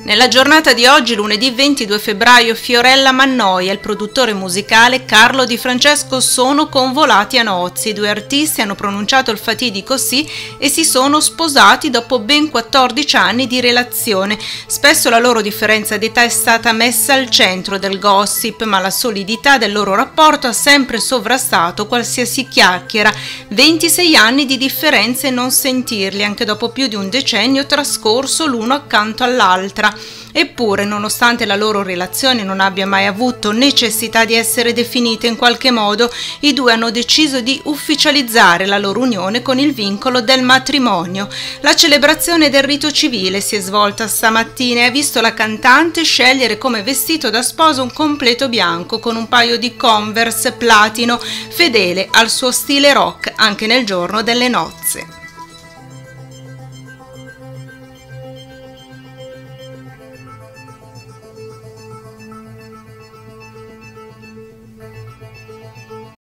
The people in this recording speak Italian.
Nella giornata di oggi, lunedì 22 febbraio, Fiorella Mannoia e il produttore musicale Carlo Di Francesco sono convolati a nozze. I due artisti hanno pronunciato il fatidico sì e si sono sposati dopo ben 14 anni di relazione. Spesso la loro differenza d'età è stata messa al centro del gossip, ma la solidità del loro rapporto ha sempre sovrastato qualsiasi chiacchiera. 26 anni di differenza e non sentirli, anche dopo più di un decennio trascorso l'uno accanto all'altra. Eppure, nonostante la loro relazione non abbia mai avuto necessità di essere definita in qualche modo, i due hanno deciso di ufficializzare la loro unione con il vincolo del matrimonio. La celebrazione del rito civile si è svolta stamattina e ha visto la cantante scegliere come vestito da sposa un completo bianco con un paio di Converse platino, fedele al suo stile rock anche nel giorno delle nozze.